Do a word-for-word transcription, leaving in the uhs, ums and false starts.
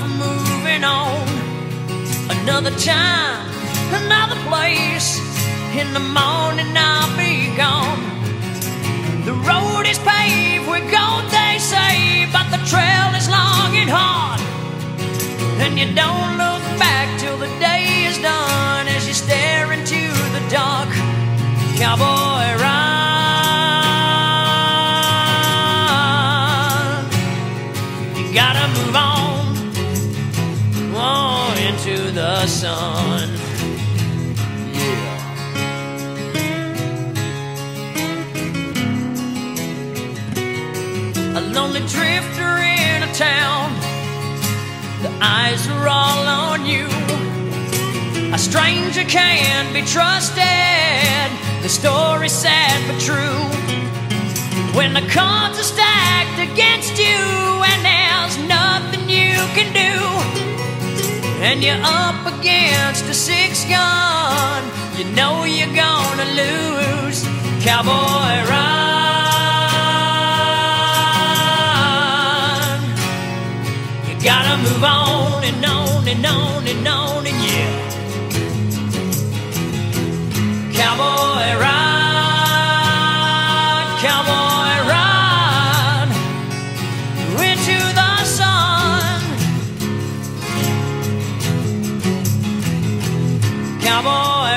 from moving on. Another time, another place. In the morning I'll be gone. The road is paved with gold, they say, but the trail is long and hard. And you don't look back till the day is done as you stare into the dark. Cowboy, run. You gotta move on, on into the sun. A lonely drifter in a town, the eyes are all on you. A stranger can't be trusted, the story's sad but true. When the cards are stacked against you and there's nothing you can do, and you're up against a six gun, you know you're gonna lose. Cowboy, run. Gotta move on and on and on and on and yeah. Cowboy, ride, cowboy, ride into the sun. Cowboy,